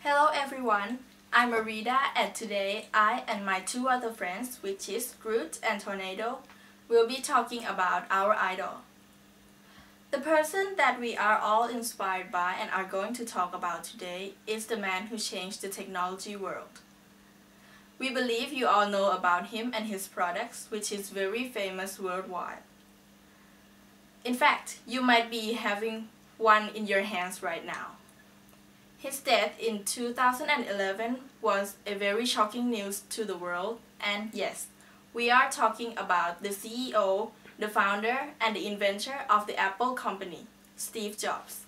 Hello everyone, I'm Marida and today I and my two other friends, which is Groot and Tornado, will be talking about our idol. The person that we are all inspired by and are going to talk about today is the man who changed the technology world. We believe you all know about him and his products, which is very famous worldwide. In fact, you might be having one in your hands right now. His death in 2011 was a very shocking news to the world, and yes, we are talking about the CEO, the founder, and the inventor of the Apple company, Steve Jobs.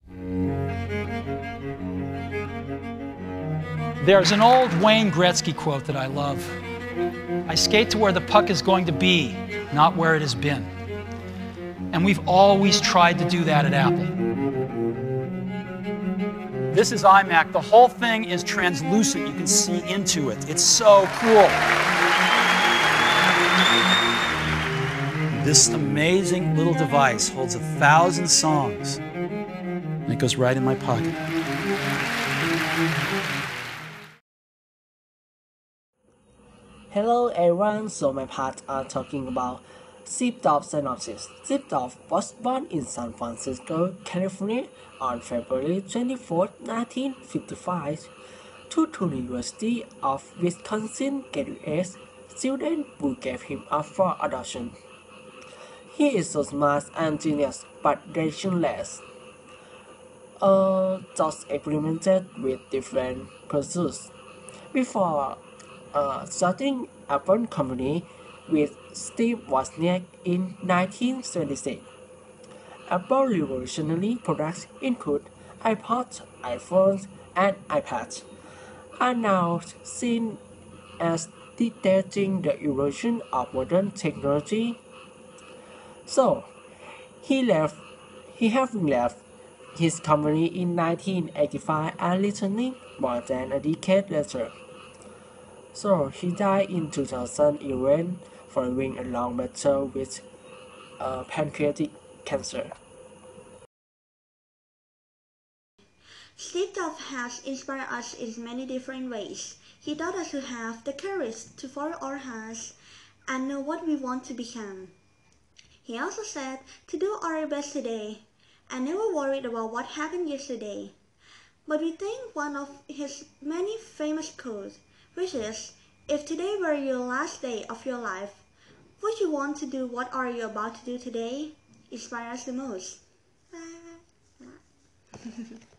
There's an old Wayne Gretzky quote that I love. I skate to where the puck is going to be, not where it has been. And we've always tried to do that at Apple. This is iMac. The whole thing is translucent. You can see into it. It's so cool. This amazing little device holds 1,000 songs. And it goes right in my pocket. Hello everyone, so my part are talking about Steve Jobs synopsis. Steve Jobs was born in San Francisco, California on February 24, 1955 to the University of Wisconsin graduate students who gave him up for adoption. He is so smart and genius, but directionless. Jobs experimented with different pursuits before starting Apple company with Steve Wozniak in 1976. Apple revolutionary products include iPods, iPhones, and iPads, are now seen as dictating the evolution of modern technology. So, he having left his company in 1985 and returning more than a decade later. So he died in 2011 following a long battle with pancreatic cancer. Steve Jobs has inspired us in many different ways. He taught us to have the courage to follow our hearts and know what we want to become. He also said to do our best today and never worried about what happened yesterday. But we think one of his many famous quotes, which is, if today were your last day of your life, would you want to do what are you about to do today? Inspires us the most.